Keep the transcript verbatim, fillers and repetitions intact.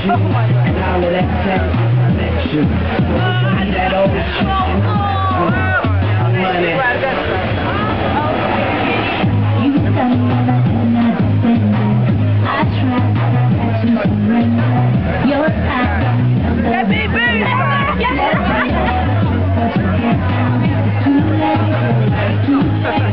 all of that satisfaction. That old shit. Money. You tell me that I cannot defend it. I tried to surrender. Your time. That baby. Yes. But you can't. It's too late. It's too late.